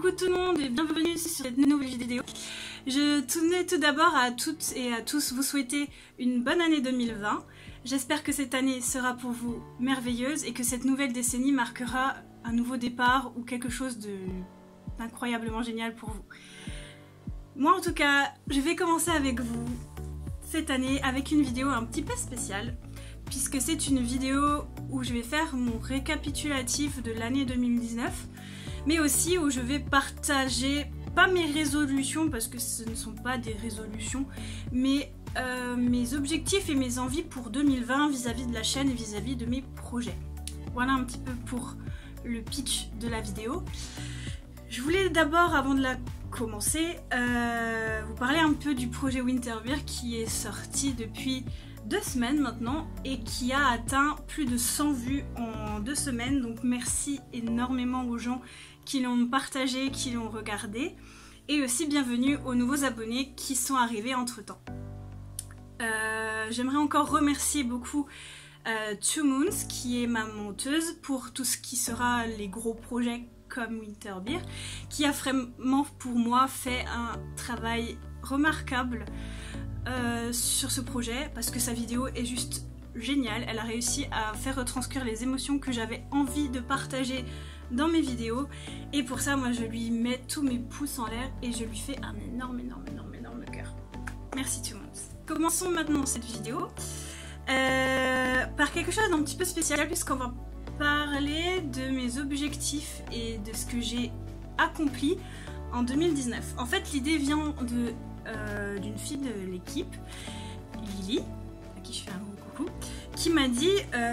Coucou tout le monde et bienvenue sur cette nouvelle vidéo. Je tenais tout d'abord à toutes et à tous vous souhaiter une bonne année 2020. J'espère que cette année sera pour vous merveilleuse et que cette nouvelle décennie marquera un nouveau départ ou quelque chose d'incroyablement génial pour vous. Moi en tout cas, je vais commencer avec vous cette année avec une vidéo un petit peu spéciale puisque c'est une vidéo où je vais faire mon récapitulatif de l'année 2019 mais aussi où je vais partager, pas mes résolutions parce que ce ne sont pas des résolutions, mais mes objectifs et mes envies pour 2020 vis-à-vis de la chaîne et vis-à-vis de mes projets. Voilà un petit peu pour le pitch de la vidéo. Je voulais d'abord, avant de la commencer, vous parler un peu du projet Winterbeer qui est sorti depuis 2 semaines maintenant et qui a atteint plus de 100 vues en 2 semaines. Donc merci énormément aux gens qui l'ont partagé, qui l'ont regardé. Et aussi bienvenue aux nouveaux abonnés qui sont arrivés entre temps. J'aimerais encore remercier beaucoup Two Moons qui est ma monteuse pour tout ce qui sera les gros projets comme Winterbeer, qui a vraiment pour moi fait un travail remarquable sur ce projet parce que sa vidéo est juste géniale. Elle a réussi à faire retranscrire les émotions que j'avais envie de partager dans mes vidéos et pour ça moi je lui mets tous mes pouces en l'air et je lui fais un énorme cœur. Merci tout le monde. Commençons maintenant cette vidéo par quelque chose d'un petit peu spécial puisqu'on va parler de mes objectifs et de ce que j'ai accompli en 2019. En fait l'idée vient d'une fille de l'équipe, Lily, à qui je fais un gros coucou, qui m'a dit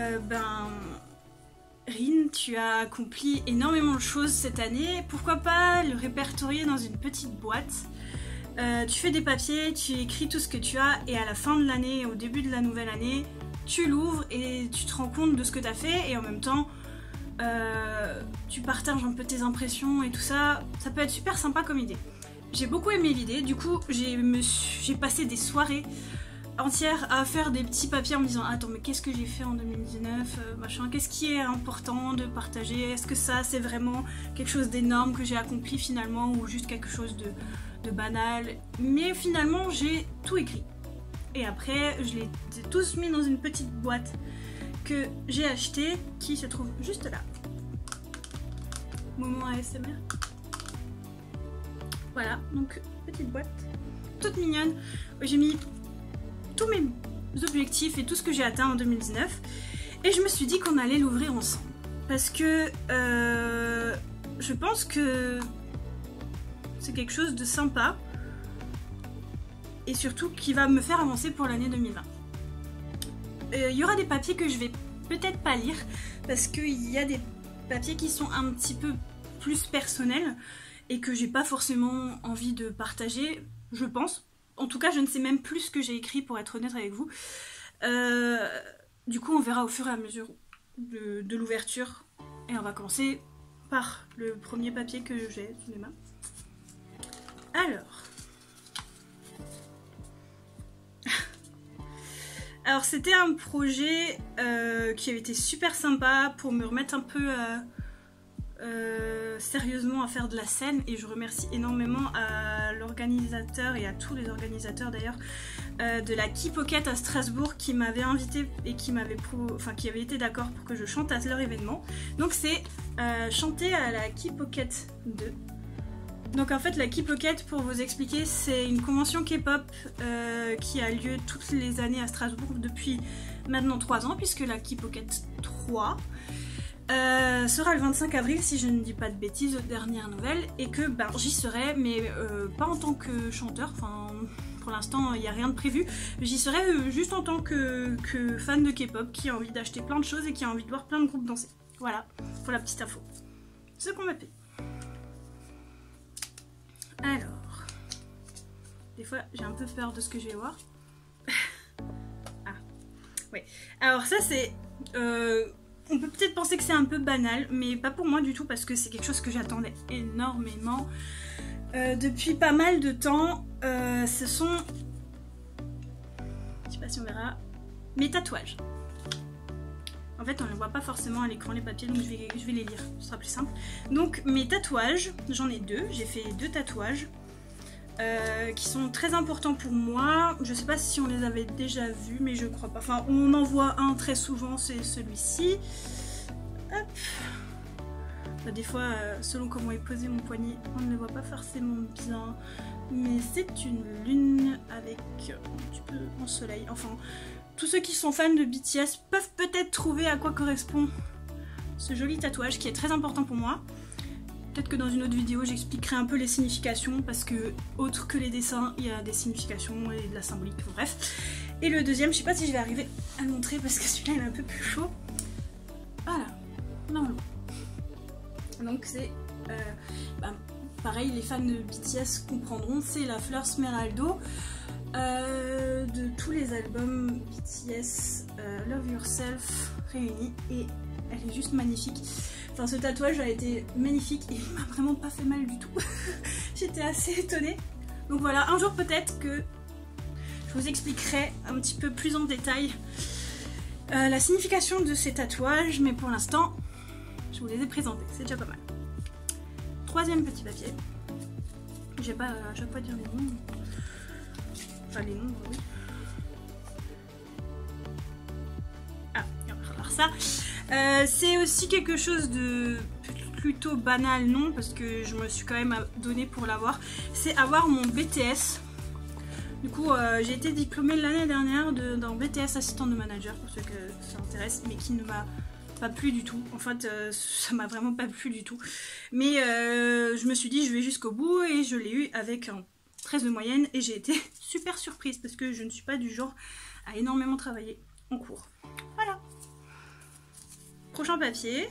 Rin, tu as accompli énormément de choses cette année, pourquoi pas le répertorier dans une petite boîte. Tu fais des papiers, tu écris tout ce que tu as et à la fin de l'année, au début de la nouvelle année, tu l'ouvres et tu te rends compte de ce que tu as fait et en même temps tu partages un peu tes impressions et tout ça. Ça peut être super sympa comme idée. J'ai beaucoup aimé l'idée, du coup j'ai passé des soirées entière à faire des petits papiers en me disant attends mais qu'est-ce que j'ai fait en 2019 machin, qu'est-ce qui est important de partager, est-ce que ça c'est vraiment quelque chose d'énorme que j'ai accompli finalement ou juste quelque chose de banal, mais finalement j'ai tout écrit et après je les ai tous mis dans une petite boîte que j'ai achetée qui se trouve juste là. Moment ASMR. Voilà, donc petite boîte toute mignonne où j'ai mis tous mes objectifs et tout ce que j'ai atteint en 2019 et je me suis dit qu'on allait l'ouvrir ensemble parce que je pense que c'est quelque chose de sympa et surtout qui va me faire avancer pour l'année 2020. Il y aura des papiers que je vais peut-être pas lire parce qu'il y a des papiers qui sont un petit peu plus personnels et que j'ai pas forcément envie de partager, je pense. En tout cas, je ne sais même plus ce que j'ai écrit pour être honnête avec vous. Du coup, on verra au fur et à mesure de l'ouverture. Et on va commencer par le premier papier que j'ai sous les mains. Alors c'était un projet qui avait été super sympa pour me remettre un peu sérieusement à faire de la scène et je remercie énormément à l'organisateur et à tous les organisateurs d'ailleurs de la Key Pocket à Strasbourg qui m'avait invité et qui avait été d'accord pour que je chante à leur événement. Donc c'est chanter à la Key Pocket 2. Donc en fait la Key Pocket, pour vous expliquer, c'est une convention K-pop qui a lieu toutes les années à Strasbourg depuis maintenant 3 ans puisque la Key Pocket 3 sera le 25 avril si je ne dis pas de bêtises aux dernières nouvelles et que j'y serai mais pas en tant que chanteur, enfin pour l'instant il n'y a rien de prévu, j'y serai juste en tant que fan de K-pop qui a envie d'acheter plein de choses et qui a envie de voir plein de groupes danser. Voilà pour la petite info. Ce qu'on m'a fait. Alors, des fois j'ai un peu peur de ce que je vais voir. Ah, ouais. Alors ça c'est on peut peut-être penser que c'est un peu banal, mais pas pour moi du tout parce que c'est quelque chose que j'attendais énormément depuis pas mal de temps. Ce sont, je sais pas si on verra, mes tatouages. En fait, on ne le voit pas forcément à l'écran, les papiers, donc je vais les lire, ce sera plus simple. Donc, mes tatouages, j'en ai 2. J'ai fait 2 tatouages qui sont très importants pour moi. Je sais pas si on les avait déjà vus, mais je crois pas. Enfin, on en voit un très souvent, c'est celui-ci. Hop. Bah, des fois, selon comment est posé mon poignet, on ne le voit pas forcément bien. Mais c'est une lune avec un petit peu en soleil. Enfin, tous ceux qui sont fans de BTS peuvent peut-être trouver à quoi correspond ce joli tatouage qui est très important pour moi. Peut-être que dans une autre vidéo j'expliquerai un peu les significations parce que, autre que les dessins, il y a des significations et de la symbolique, bref. Et le deuxième, je sais pas si je vais arriver à le montrer parce que celui-là il est un peu plus chaud. Voilà, normalement. Donc c'est, pareil, les fans de BTS comprendront, c'est la fleur Smeraldo de tous les albums BTS Love Yourself réunis et elle est juste magnifique. Enfin, ce tatouage a été magnifique et il m'a vraiment pas fait mal du tout. J'étais assez étonnée. Donc voilà, un jour peut-être que je vous expliquerai un petit peu plus en détail la signification de ces tatouages, mais pour l'instant, je vous les ai présentés, c'est déjà pas mal. Troisième petit papier. J'ai pas à chaque fois dire les noms. Enfin, les noms, oui. Ah, on va voir ça. C'est aussi quelque chose de plutôt banal, non, parce que je me suis quand même donné pour l'avoir. C'est avoir mon BTS. Du coup, j'ai été diplômée l'année dernière d'un BTS assistant de manager, pour ceux que ça intéresse, mais qui ne m'a pas plu du tout. En fait, ça m'a vraiment pas plu du tout. Mais je me suis dit, je vais jusqu'au bout et je l'ai eu avec un 13 de moyenne et j'ai été super surprise parce que je ne suis pas du genre à énormément travailler en cours. Voilà. Prochain papier.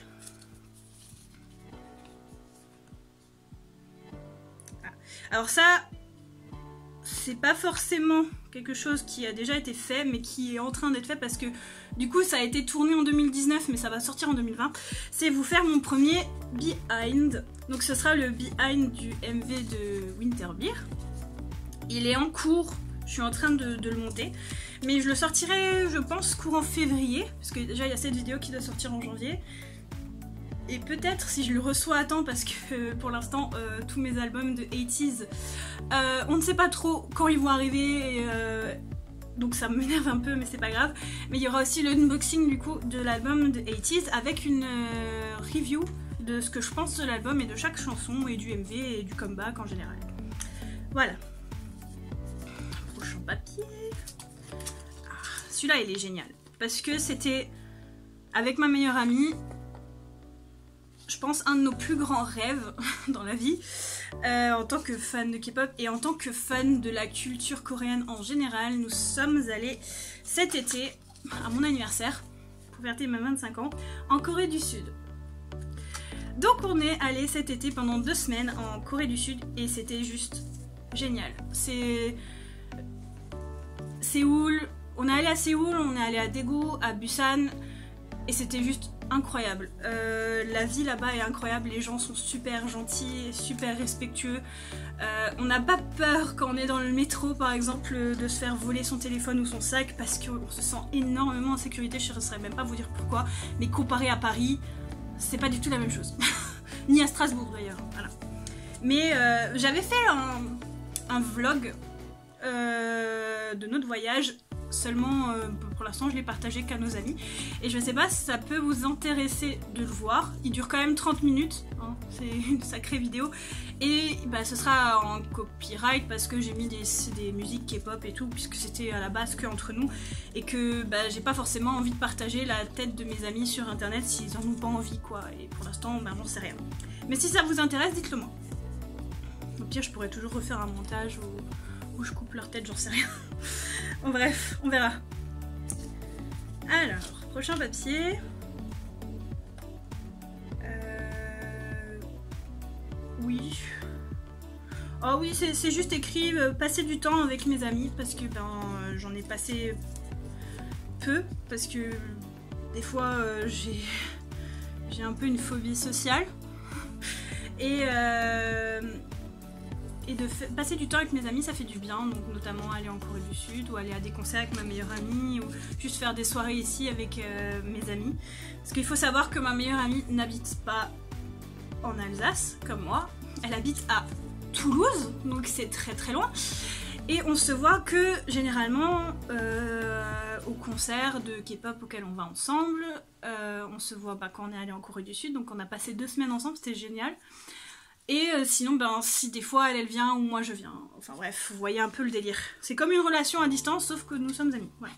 Ah. Alors ça, c'est pas forcément quelque chose qui a déjà été fait, mais qui est en train d'être fait parce que du coup ça a été tourné en 2019, mais ça va sortir en 2020. C'est vous faire mon premier behind. Donc ce sera le behind du MV de Winter Beer. Il est en cours, je suis en train de le monter. Mais je le sortirai, je pense, courant février. Parce que déjà, il y a cette vidéo qui doit sortir en janvier. Et peut-être, si je le reçois à temps, parce que pour l'instant, tous mes albums de 80s, on ne sait pas trop quand ils vont arriver. Donc ça m'énerve un peu, mais c'est pas grave. Mais il y aura aussi l'unboxing, du coup, de l'album de 80s, avec une review de ce que je pense de l'album et de chaque chanson, et du MV et du comeback en général. Voilà. Prochain papier. Celui-là, il est génial. Parce que c'était, avec ma meilleure amie, je pense, un de nos plus grands rêves dans la vie. En tant que fan de K-pop et en tant que fan de la culture coréenne en général, nous sommes allés cet été, à mon anniversaire, pour fêter mes 25 ans, en Corée du Sud. Donc on est allé cet été pendant 2 semaines en Corée du Sud et c'était juste génial. C'est Séoul. On est allé à Séoul, on est allé à Daegu, à Busan, et c'était juste incroyable. La vie là-bas est incroyable, les gens sont super gentils, super respectueux. On n'a pas peur quand on est dans le métro, par exemple, de se faire voler son téléphone ou son sac, parce qu'on se sent énormément en sécurité, je ne saurais même pas vous dire pourquoi, mais comparé à Paris, c'est pas du tout la même chose. Ni à Strasbourg d'ailleurs, voilà. Mais j'avais fait un vlog de notre voyage. Seulement, pour l'instant, je l'ai partagé qu'à nos amis. Et je sais pas si ça peut vous intéresser de le voir. Il dure quand même 30 minutes. Hein, c'est une sacrée vidéo. Et bah, ce sera en copyright parce que j'ai mis des musiques K-pop et tout, puisque c'était à la base que entre nous. Et que bah, j'ai pas forcément envie de partager la tête de mes amis sur internet s'ils en ont pas envie, quoi. Et pour l'instant, bah, j'en sais rien. Mais si ça vous intéresse, dites-le moi. Au pire, je pourrais toujours refaire un montage où je coupe leur tête, j'en sais rien. Bon, bref, on verra. Alors, prochain papier. Oui. Oh oui, c'est juste écrit passer du temps avec mes amis parce que ben j'en ai passé peu parce que des fois j'ai un peu une phobie sociale et et de passer du temps avec mes amis, ça fait du bien, donc notamment aller en Corée du Sud ou aller à des concerts avec ma meilleure amie ou juste faire des soirées ici avec mes amis. Parce qu'il faut savoir que ma meilleure amie n'habite pas en Alsace comme moi, elle habite à Toulouse, donc c'est très très loin. Et on se voit que généralement au concert de K-pop auquel on va ensemble, on se voit quand on est allé en Corée du Sud, donc on a passé 2 semaines ensemble, c'était génial. Et sinon, si des fois elle vient ou moi je viens, enfin bref, vous voyez un peu le délire. C'est comme une relation à distance, sauf que nous sommes amis. Ouais.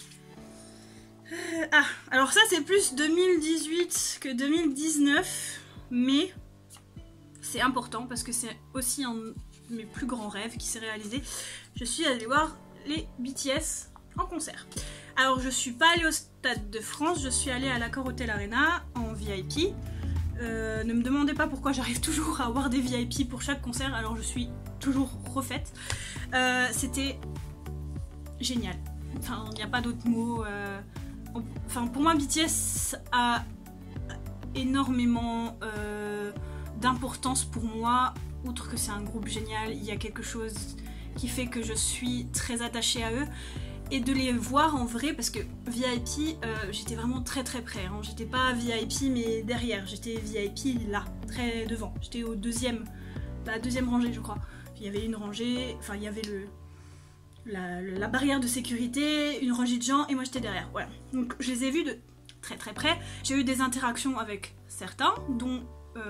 Alors ça c'est plus 2018 que 2019, mais c'est important parce que c'est aussi un de mes plus grands rêves qui s'est réalisé. Je suis allée voir les BTS en concert. Alors je suis pas allée au Stade de France, je suis allée à l'Accor Hotel Arena en VIP. Ne me demandez pas pourquoi j'arrive toujours à avoir des VIP pour chaque concert, alors je suis toujours refaite. C'était génial. Enfin, il n'y a pas d'autre mot. Enfin, pour moi, BTS a énormément d'importance pour moi. Outre que c'est un groupe génial, il y a quelque chose qui fait que je suis très attachée à eux. Et de les voir en vrai, parce que VIP, j'étais vraiment très très près. Hein. J'étais pas VIP mais derrière, j'étais VIP là, très devant. J'étais au la deuxième rangée je crois. Il y avait une rangée, enfin il y avait la barrière de sécurité, une rangée de gens et moi j'étais derrière. Voilà. Donc je les ai vus de très très près. J'ai eu des interactions avec certains, dont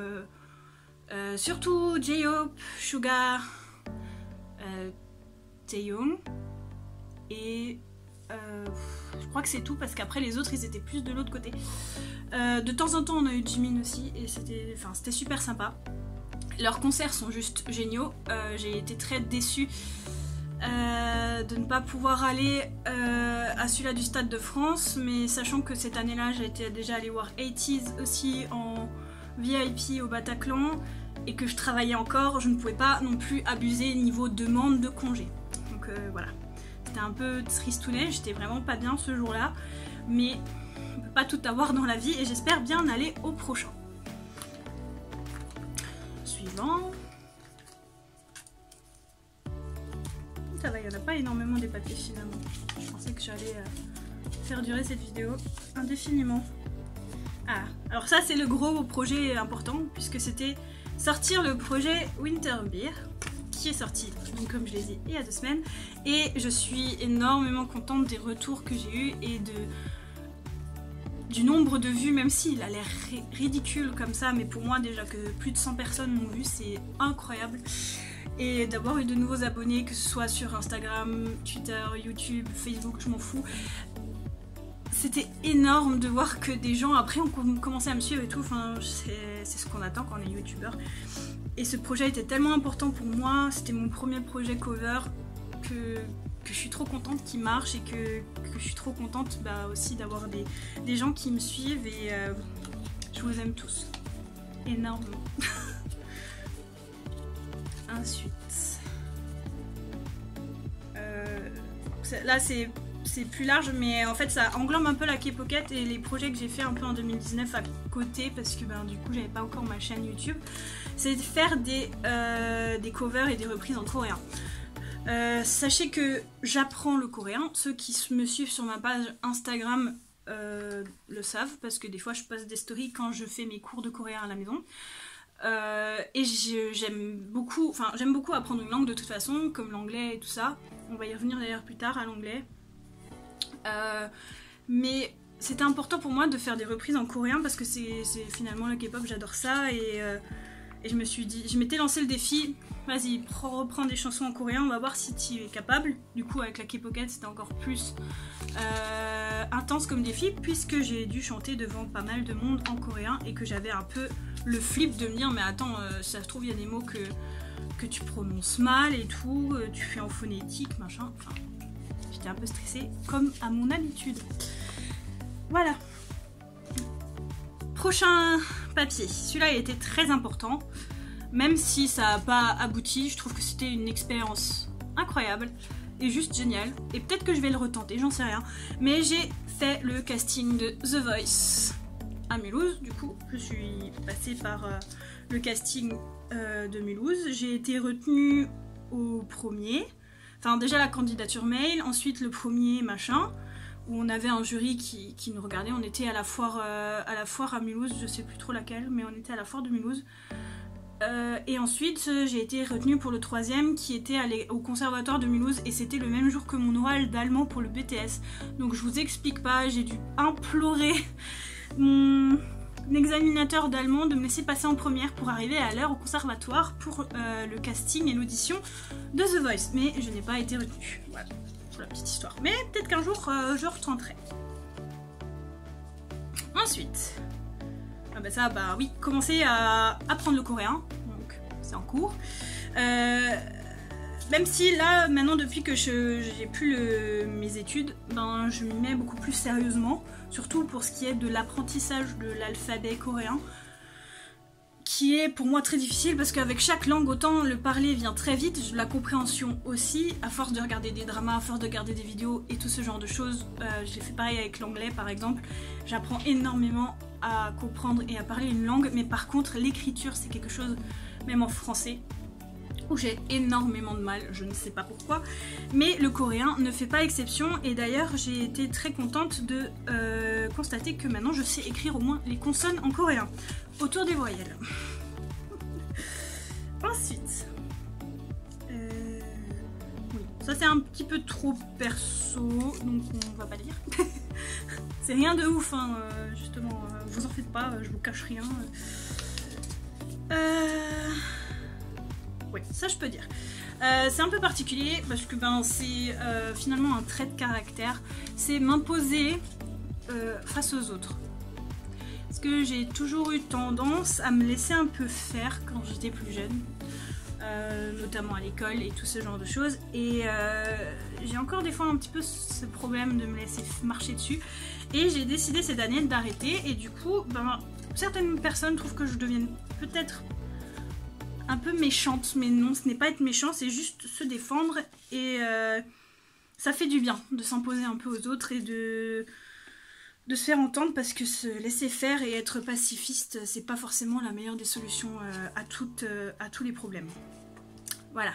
surtout J-Hope, Suga, Taehyung. Et je crois que c'est tout parce qu'après les autres ils étaient plus de l'autre côté. De temps en temps on a eu Jimin aussi et c'était super sympa. Leurs concerts sont juste géniaux. J'ai été très déçue de ne pas pouvoir aller à celui-là du Stade de France, mais sachant que cette année-là j'étais déjà allée voir 80s aussi en VIP au Bataclan et que je travaillais encore, je ne pouvais pas non plus abuser niveau demande de congé. Donc voilà. C'était un peu tristounet, j'étais vraiment pas bien ce jour-là, mais on peut pas tout avoir dans la vie et j'espère bien aller au prochain. Suivant. Ça va, il n'y en a pas énormément des papiers finalement. Je pensais que j'allais faire durer cette vidéo indéfiniment. Ah, alors ça c'est le gros projet important puisque c'était sortir le projet Winter Beer. Qui est sorti, donc comme je l'ai dit, il y a 2 semaines, et je suis énormément contente des retours que j'ai eus et du nombre de vues, même s'il a l'air ridicule comme ça, mais pour moi déjà que plus de 100 personnes m'ont vu, c'est incroyable. Et d'avoir eu de nouveaux abonnés, que ce soit sur Instagram, Twitter, YouTube, Facebook, je m'en fous. C'était énorme de voir que des gens après ont commencé à me suivre et tout, enfin c'est ce qu'on attend quand on est youtubeur. Et ce projet était tellement important pour moi, c'était mon premier projet cover, que je suis trop contente qu'il marche et que je suis trop contente aussi d'avoir des gens qui me suivent et je vous aime tous, énormément. Ensuite, là c'est plus large, mais en fait ça englobe un peu la K-Pocket et les projets que j'ai fait un peu en 2019 à côté parce que du coup j'avais pas encore ma chaîne YouTube. C'est de faire des covers et des reprises en coréen. Sachez que j'apprends le coréen. Ceux qui me suivent sur ma page Instagram le savent parce que des fois je poste des stories quand je fais mes cours de coréen à la maison. Et j'aime beaucoup apprendre une langue de toute façon, comme l'anglais et tout ça. On va y revenir d'ailleurs plus tard à l'anglais. Mais c'était important pour moi de faire des reprises en coréen parce que c'est finalement le K-pop, j'adore ça et je me suis dit, je m'étais lancé le défi, vas-y reprends des chansons en coréen, on va voir si tu es capable. Du coup avec la K-Pocket c'était encore plus intense comme défi puisque j'ai dû chanter devant pas mal de monde en coréen et que j'avais un peu le flip de me dire mais attends, ça se trouve il y a des mots que tu prononces mal et tout, tu fais en phonétique machin, enfin j'étais un peu stressée comme à mon habitude. Voilà. Prochain papier, celui-là il était très important, même si ça n'a pas abouti, je trouve que c'était une expérience incroyable et juste géniale, et peut-être que je vais le retenter, j'en sais rien, mais j'ai fait le casting de The Voice à Mulhouse. Du coup, je suis passée par le casting de Mulhouse. J'ai été retenue au premier. Enfin, déjà la candidature mail, ensuite le premier machin, où on avait un jury qui nous regardait. On était à la foire à Mulhouse, je sais plus trop laquelle, mais on était à la foire de Mulhouse. Et ensuite, j'ai été retenue pour le troisième qui était au conservatoire de Mulhouse et c'était le même jour que mon oral d'allemand pour le BTS. Donc je vous explique pas, j'ai dû implorer mon examinateur d'allemand de me laisser passer en première pour arriver à l'heure au conservatoire pour le casting et l'audition de The Voice. Mais je n'ai pas été retenue. Voilà, pour la petite histoire. Mais peut-être qu'un jour, je retenterai. Ensuite... Ah bah ça, bah oui, commencer à apprendre le coréen, donc c'est en cours. Même si là, maintenant, depuis que j'ai plus mes études, ben, je m'y mets beaucoup plus sérieusement, surtout pour ce qui est de l'apprentissage de l'alphabet coréen, qui est pour moi très difficile parce qu'avec chaque langue, autant le parler vient très vite, la compréhension aussi, à force de regarder des dramas, à force de regarder des vidéos et tout ce genre de choses. J'ai fait pareil avec l'anglais par exemple, j'apprends énormément à comprendre et à parler une langue, mais par contre l'écriture c'est quelque chose, même en français, où j'ai énormément de mal, je ne sais pas pourquoi, mais le coréen ne fait pas exception et d'ailleurs j'ai été très contente de constater que maintenant je sais écrire au moins les consonnes en coréen, autour des voyelles. Ensuite, oui, ça c'est un petit peu trop perso, donc on va pas lire. C'est rien de ouf, hein, justement, vous en faites pas, je vous cache rien. Oui, ça je peux dire. C'est un peu particulier parce que ben, c'est finalement un trait de caractère, c'est m'imposer face aux autres. Parce que j'ai toujours eu tendance à me laisser un peu faire quand j'étais plus jeune, notamment à l'école et tout ce genre de choses. Et j'ai encore des fois un petit peu ce problème de me laisser marcher dessus. Et j'ai décidé cette année d'arrêter et du coup, ben, certaines personnes trouvent que je devienne peut-être un peu méchante, mais non, ce n'est pas être méchant, c'est juste se défendre et ça fait du bien de s'imposer un peu aux autres et de se faire entendre, parce que se laisser faire et être pacifiste, c'est pas forcément la meilleure des solutions à tous les problèmes. Voilà.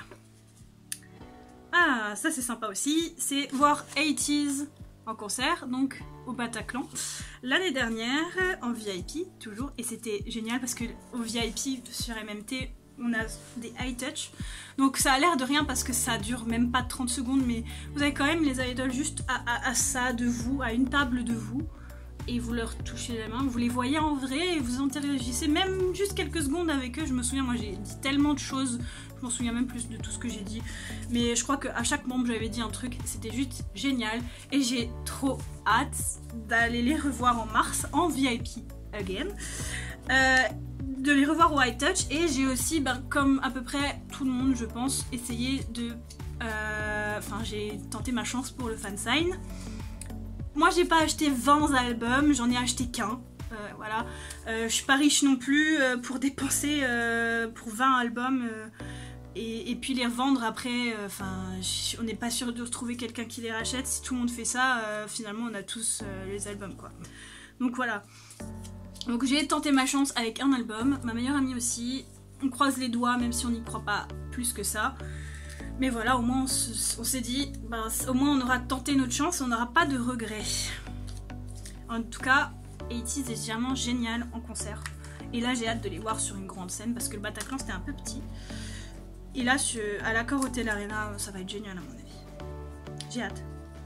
Ah, ça c'est sympa aussi, c'est voir 80s en concert, donc au Bataclan, l'année dernière, en VIP, toujours, et c'était génial parce que au VIP sur MMT, on a des high touch, donc ça a l'air de rien parce que ça dure même pas 30 secondes, mais vous avez quand même les idoles juste à ça de vous, à une table de vous, et vous leur touchez la main, vous les voyez en vrai et vous interagissez même juste quelques secondes avec eux. Je me souviens, moi j'ai dit tellement de choses, je m'en souviens même plus de tout ce que j'ai dit, mais je crois qu'à chaque membre j'avais dit un truc, c'était juste génial et j'ai trop hâte d'aller les revoir en mars en VIP again, de les revoir au high touch. Et j'ai aussi, ben, comme à peu près tout le monde je pense, essayé de enfin j'ai tenté ma chance pour le fansign. Moi j'ai pas acheté 20 albums, j'en ai acheté qu'un, voilà. Je suis pas riche non plus pour dépenser pour 20 albums et puis les revendre après, enfin on n'est pas sûr de retrouver quelqu'un qui les rachète. Si tout le monde fait ça, finalement on a tous les albums quoi. Donc voilà. Donc j'ai tenté ma chance avec un album, ma meilleure amie aussi, on croise les doigts même si on n'y croit pas plus que ça. Mais voilà, au moins on s'est dit, ben, au moins on aura tenté notre chance et on n'aura pas de regrets. En tout cas, 80s est vraiment génial en concert. Et là j'ai hâte de les voir sur une grande scène parce que le Bataclan c'était un peu petit. Et là à l'Accor Hotel Arena, ça va être génial à mon avis. J'ai hâte.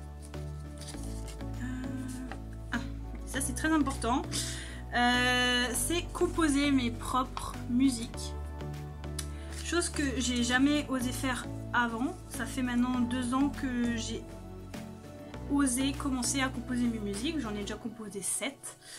Ah, ça c'est très important. C'est composer mes propres musiques. Chose que j'ai jamais osé faire avant. Ça fait maintenant 2 ans que j'ai osé commencer à composer mes musiques. J'en ai déjà composé 7.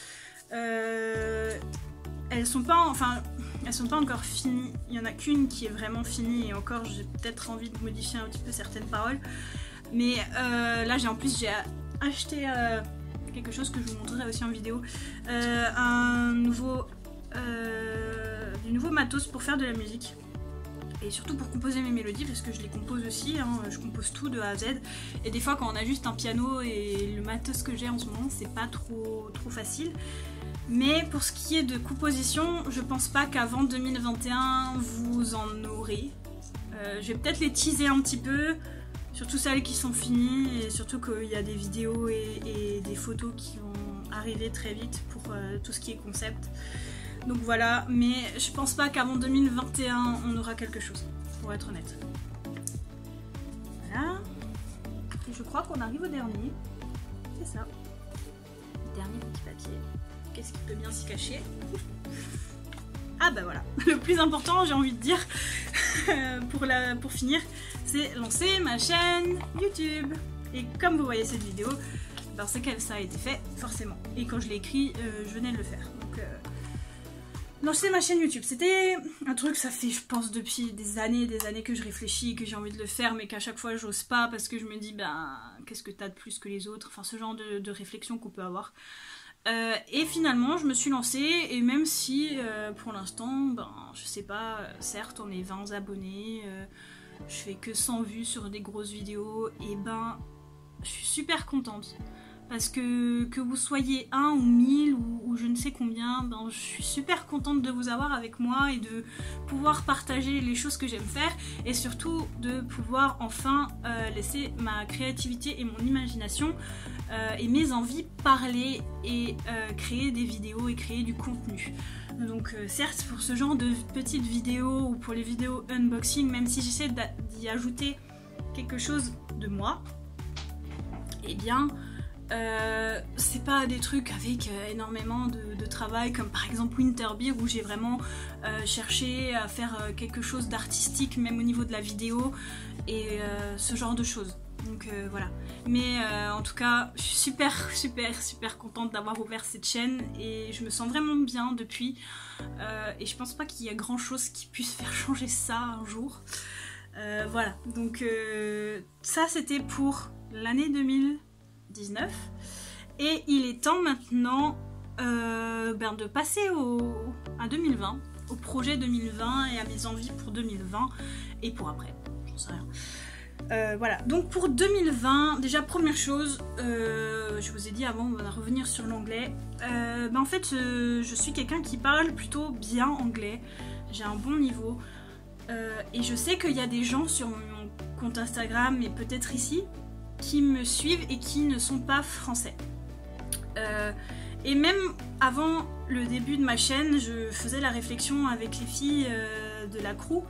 Elles sont pas encore finies. Il y en a qu'une qui est vraiment finie et encore j'ai peut-être envie de modifier un petit peu certaines paroles. Mais là j'ai acheté quelque chose que je vous montrerai aussi en vidéo, du nouveau matos pour faire de la musique. et surtout pour composer mes mélodies parce que je les compose aussi, hein, je compose tout de A à Z et des fois quand on a juste un piano et le matos que j'ai en ce moment c'est pas trop facile. Mais pour ce qui est de composition, je pense pas qu'avant 2021 vous en aurez. Je vais peut-être les teaser un petit peu, surtout celles qui sont finies et surtout qu'il y a des vidéos et des photos qui vont arriver très vite pour tout ce qui est concept. Donc voilà, mais je pense pas qu'avant 2021 on aura quelque chose, pour être honnête. Voilà. Et je crois qu'on arrive au dernier. C'est ça. Dernier petit papier. Qu'est-ce qui peut bien s'y cacher? Ah bah voilà, le plus important j'ai envie de dire pour finir, c'est lancer ma chaîne YouTube. Et comme vous voyez cette vidéo, ben c'est que ça a été fait forcément. Et quand je l'ai écrit, je venais de le faire. Donc lancer ma chaîne YouTube, c'était un truc, ça fait je pense depuis des années que je réfléchis, que j'ai envie de le faire, mais qu'à chaque fois j'ose pas parce que je me dis ben qu'est-ce que t'as de plus que les autres, enfin ce genre de réflexion qu'on peut avoir. Et finalement je me suis lancée et même si pour l'instant ben je sais pas, certes on est 20 abonnés, je fais que 100 vues sur des grosses vidéos et ben je suis super contente parce que vous soyez 1 ou 1000 ou je ne sais combien, ben je suis super contente de vous avoir avec moi et de pouvoir partager les choses que j'aime faire et surtout de pouvoir enfin laisser ma créativité et mon imagination et mes envies parler et créer des vidéos et créer du contenu. Donc certes pour ce genre de petites vidéos ou pour les vidéos unboxing, même si j'essaie d'y ajouter quelque chose de moi, eh bien c'est pas des trucs avec énormément de travail comme par exemple Winterbeer où j'ai vraiment cherché à faire quelque chose d'artistique même au niveau de la vidéo et ce genre de choses. Donc voilà. Mais en tout cas, je suis super contente d'avoir ouvert cette chaîne et je me sens vraiment bien depuis. Et je pense pas qu'il y a grand chose qui puisse faire changer ça un jour. Voilà. Donc ça c'était pour l'année 2019. Et il est temps maintenant de passer à 2020, au projet 2020 et à mes envies pour 2020 et pour après. J'en sais rien. Voilà, donc pour 2020, déjà première chose, je vous ai dit avant, on va revenir sur l'anglais. En fait, je suis quelqu'un qui parle plutôt bien anglais, j'ai un bon niveau. Et je sais qu'il y a des gens sur mon compte Instagram et peut-être ici qui me suivent et qui ne sont pas français. Et même avant le début de ma chaîne, je faisais la réflexion avec les filles de la crew.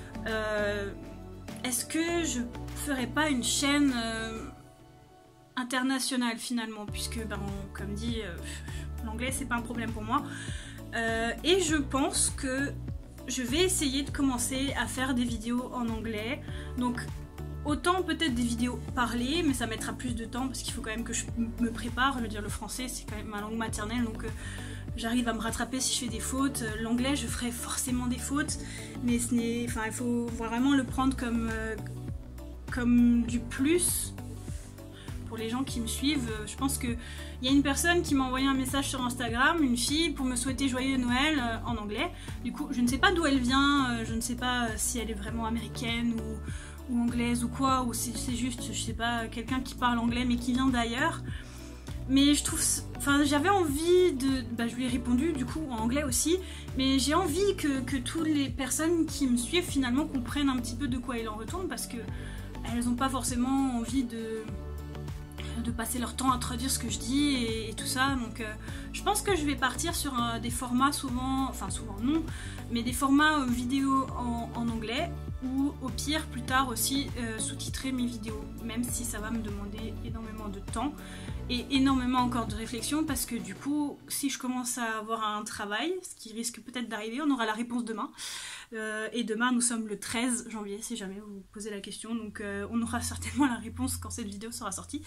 Est-ce que je ferais pas une chaîne internationale finalement, puisque comme dit, l'anglais c'est pas un problème pour moi. Et je pense que je vais essayer de commencer à faire des vidéos en anglais. Donc autant peut-être des vidéos parlées, mais ça mettra plus de temps parce qu'il faut quand même que je me prépare. Je veux dire, le français c'est quand même ma langue maternelle, donc j'arrive à me rattraper si je fais des fautes. L'anglais je ferai forcément des fautes, mais ce n'est, enfin il faut vraiment le prendre comme du plus pour les gens qui me suivent. Je pense qu'il y a une personne qui m'a envoyé un message sur Instagram, une fille, pour me souhaiter joyeux Noël en anglais. Du coup je ne sais pas d'où elle vient, je ne sais pas si elle est vraiment américaine ou anglaise ou quoi, ou si c'est juste, je sais pas, quelqu'un qui parle anglais mais qui vient d'ailleurs. Mais je trouve, enfin j'avais envie de, je lui ai répondu du coup en anglais aussi, mais j'ai envie que toutes les personnes qui me suivent finalement comprennent un petit peu de quoi il en retourne, parce que elles n'ont pas forcément envie de passer leur temps à traduire ce que je dis et tout ça. Donc je pense que je vais partir sur des formats souvent non, mais des formats vidéo en anglais, ou au pire plus tard aussi sous-titrer mes vidéos, même si ça va me demander énormément de temps et énormément encore de réflexion, parce que du coup si je commence à avoir un travail, ce qui risque peut-être d'arriver, on aura la réponse demain, et demain nous sommes le 13 janvier si jamais vous vous posez la question, donc on aura certainement la réponse quand cette vidéo sera sortie.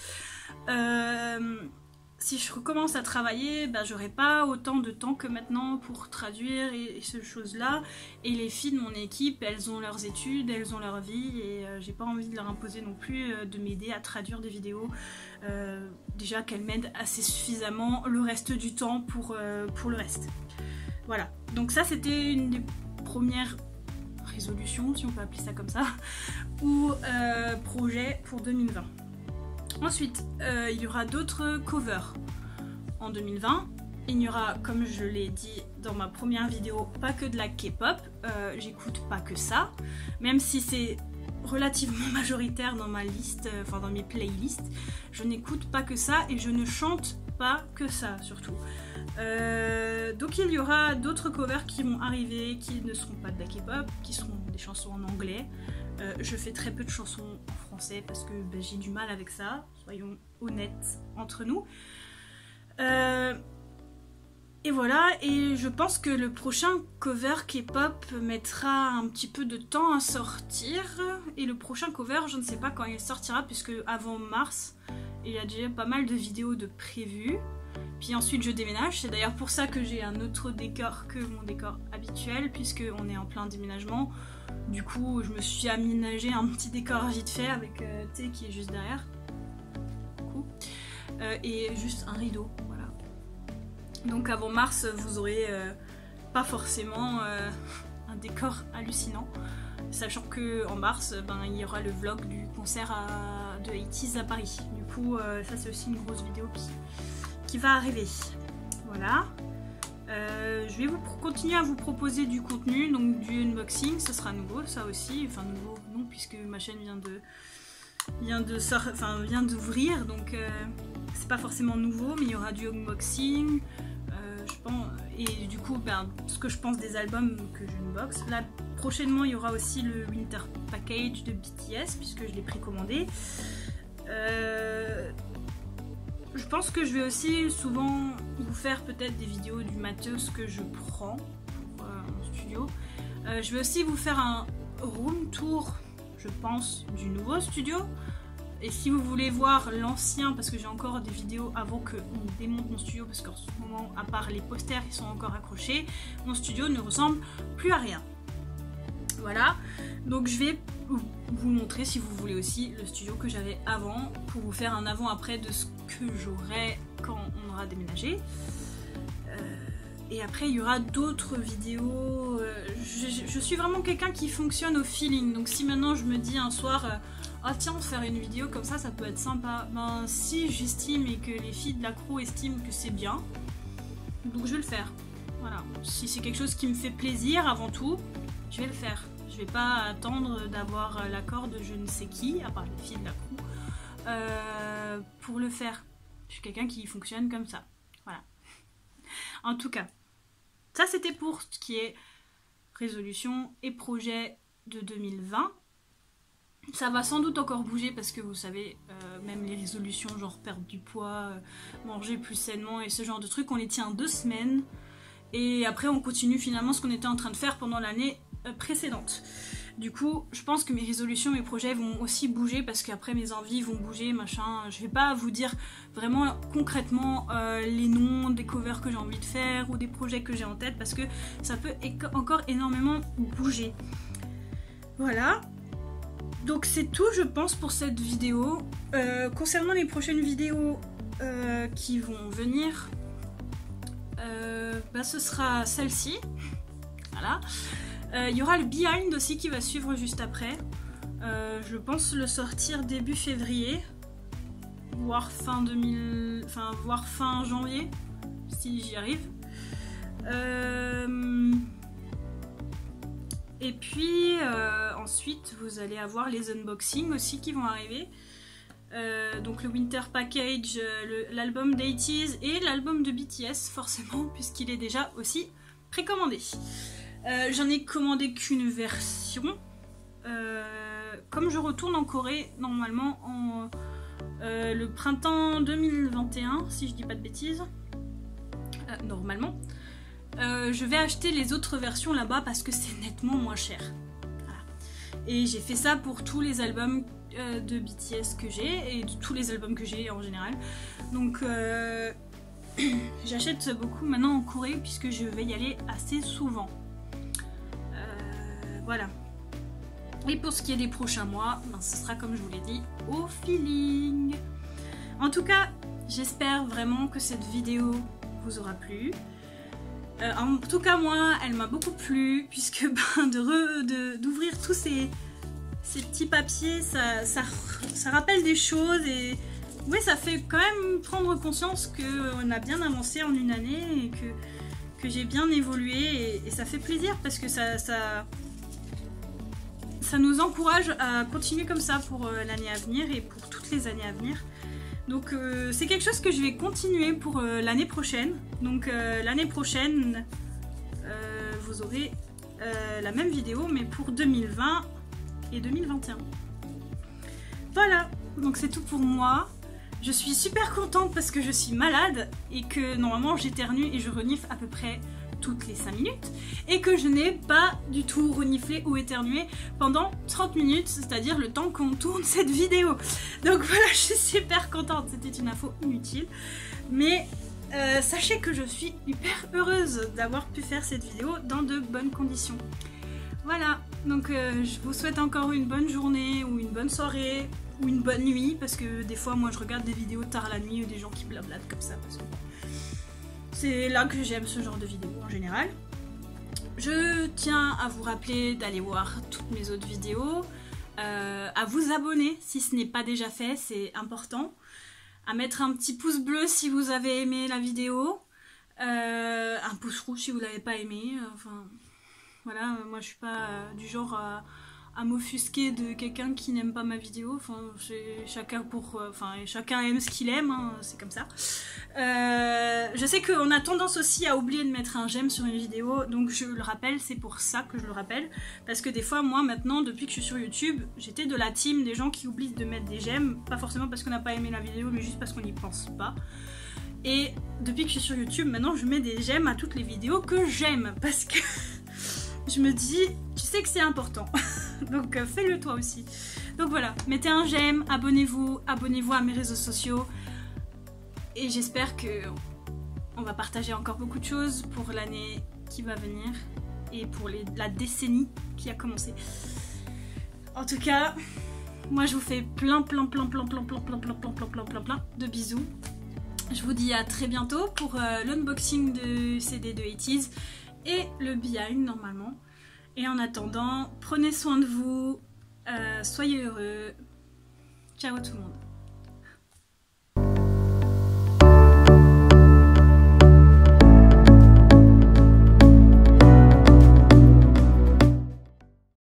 Si je recommence à travailler, j'aurai pas autant de temps que maintenant pour traduire et ces choses-là. Et les filles de mon équipe, elles ont leurs études, elles ont leur vie, et j'ai pas envie de leur imposer non plus de m'aider à traduire des vidéos. Déjà qu'elles m'aident assez suffisamment le reste du temps pour le reste. Voilà, donc ça c'était une des premières résolution, si on peut appeler ça comme ça, ou projet pour 2020. Ensuite, il y aura d'autres covers en 2020. Il n'y aura, comme je l'ai dit dans ma première vidéo, pas que de la K-pop. J'écoute pas que ça, même si c'est relativement majoritaire dans ma liste, enfin dans mes playlists. Je n'écoute pas que ça et je ne chante pas que ça surtout. Donc il y aura d'autres covers qui vont arriver, qui ne seront pas de la K-pop, qui seront des chansons en anglais. Je fais très peu de chansons en français parce que j'ai du mal avec ça, soyons honnêtes entre nous. Et voilà, et je pense que le prochain cover K-pop mettra un petit peu de temps à sortir. Et le prochain cover, je ne sais pas quand il sortira, puisque avant mars, il y a déjà pas mal de vidéos de prévues. Puis ensuite je déménage, c'est d'ailleurs pour ça que j'ai un autre décor que mon décor habituel, puisqu'on est en plein déménagement. Du coup, je me suis aménagé un petit décor vite fait avec T qui est juste derrière. Et juste un rideau, voilà. Donc avant mars, vous aurez pas forcément un décor hallucinant, sachant que en mars, il y aura le vlog du concert de 80's à Paris. Du coup, ça c'est aussi une grosse vidéo qui va arriver. Voilà. Je vais continuer à vous proposer du contenu, donc du unboxing, ce sera nouveau, ça aussi. Enfin nouveau, non, puisque ma chaîne vient d'ouvrir, donc c'est pas forcément nouveau, mais il y aura du unboxing. Je pense, et du coup ce que je pense des albums que j'unbox. Là prochainement il y aura aussi le Winter Package de BTS puisque je l'ai précommandé. Je pense que je vais aussi souvent vous faire peut-être des vidéos du matos que je prends pour mon studio. Je vais aussi vous faire un room tour, je pense, du nouveau studio. Et si vous voulez voir l'ancien, parce que j'ai encore des vidéos avant qu'on démonte mon studio, parce qu'en ce moment, à part les posters qui sont encore accrochés, mon studio ne ressemble plus à rien. Voilà, donc je vais vous montrer, si vous voulez aussi, le studio que j'avais avant, pour vous faire un avant-après de ce que j'aurai quand on aura déménagé. Et après, il y aura d'autres vidéos. Je suis vraiment quelqu'un qui fonctionne au feeling, donc si maintenant je me dis un soir... ah tiens, faire une vidéo comme ça peut être sympa. Ben si j'estime et que les filles de la crew estiment que c'est bien, donc je vais le faire. Voilà, si c'est quelque chose qui me fait plaisir avant tout, je vais le faire. Je vais pas attendre d'avoir l'accord de je ne sais qui, à part les filles de la crew, pour le faire. Je suis quelqu'un qui fonctionne comme ça. Voilà. En tout cas, ça c'était pour ce qui est résolution et projet de 2020. Ça va sans doute encore bouger parce que vous savez, même les résolutions genre perdre du poids, manger plus sainement et ce genre de trucs, on les tient 2 semaines et après on continue finalement ce qu'on était en train de faire pendant l'année précédente. Du coup, je pense que mes résolutions, mes projets vont aussi bouger parce qu'après mes envies vont bouger, machin. Je vais pas vous dire vraiment concrètement les noms des covers que j'ai envie de faire ou des projets que j'ai en tête parce que ça peut encore énormément bouger. Voilà. Donc c'est tout je pense pour cette vidéo. Concernant les prochaines vidéos qui vont venir, ce sera celle-ci. Voilà. Il y aura le behind aussi qui va suivre juste après. Je pense le sortir début février, voire fin janvier, si j'y arrive. Et puis ensuite vous allez avoir les unboxings aussi qui vont arriver. Donc le Winter Package, l'album d'80's et l'album de BTS forcément puisqu'il est déjà aussi précommandé. J'en ai commandé qu'une version. Comme je retourne en Corée normalement le printemps 2021 si je dis pas de bêtises, normalement. Je vais acheter les autres versions là-bas parce que c'est nettement moins cher. Voilà. Et j'ai fait ça pour tous les albums de BTS que j'ai et de tous les albums que j'ai en général. Donc j'achète beaucoup maintenant en Corée puisque je vais y aller assez souvent. Voilà. Et pour ce qui est des prochains mois, ce sera comme je vous l'ai dit, au feeling. En tout cas, j'espère vraiment que cette vidéo vous aura plu. En tout cas moi, elle m'a beaucoup plu puisque d'ouvrir tous ces petits papiers, ça rappelle des choses et oui, ça fait quand même prendre conscience qu'on a bien avancé en une année et que j'ai bien évolué et ça fait plaisir parce que ça nous encourage à continuer comme ça pour l'année à venir et pour toutes les années à venir. Donc c'est quelque chose que je vais continuer pour l'année prochaine. Donc l'année prochaine, vous aurez la même vidéo mais pour 2020 et 2021. Voilà, donc c'est tout pour moi. Je suis super contente parce que je suis malade et que normalement j'éternue et je renifle à peu près toutes les 5 minutes et que je n'ai pas du tout reniflé ou éternué pendant 30 minutes, c'est-à-dire le temps qu'on tourne cette vidéo. Donc voilà, je suis super contente, c'était une info inutile. Mais sachez que je suis hyper heureuse d'avoir pu faire cette vidéo dans de bonnes conditions. Voilà, donc je vous souhaite encore une bonne journée ou une bonne soirée ou une bonne nuit parce que des fois moi je regarde des vidéos tard la nuit ou des gens qui blablatent comme ça parce que c'est là que j'aime ce genre de vidéos en général. Je tiens à vous rappeler d'aller voir toutes mes autres vidéos, à vous abonner si ce n'est pas déjà fait, c'est important, à mettre un petit pouce bleu si vous avez aimé la vidéo, un pouce rouge si vous l'avez pas aimé, enfin voilà, moi je suis pas du genre à m'offusquer de quelqu'un qui n'aime pas ma vidéo, enfin chacun aime ce qu'il aime, hein, c'est comme ça. Je sais qu'on a tendance aussi à oublier de mettre un j'aime sur une vidéo, donc je le rappelle, c'est pour ça que je le rappelle, parce que des fois moi maintenant depuis que je suis sur YouTube, j'étais de la team des gens qui oublient de mettre des j'aime, pas forcément parce qu'on n'a pas aimé la vidéo mais juste parce qu'on n'y pense pas. Et depuis que je suis sur YouTube, maintenant je mets des j'aime à toutes les vidéos que j'aime, parce que je me dis, tu sais que c'est important, donc fais-le toi aussi. Donc voilà, mettez un j'aime, abonnez-vous à mes réseaux sociaux, et j'espère que on va partager encore beaucoup de choses pour l'année qui va venir, et pour la décennie qui a commencé. En tout cas, moi je vous fais plein de bisous. Je vous dis à très bientôt pour l'unboxing de CD de 80s et le behind normalement. Et en attendant, prenez soin de vous, soyez heureux. Ciao tout le monde.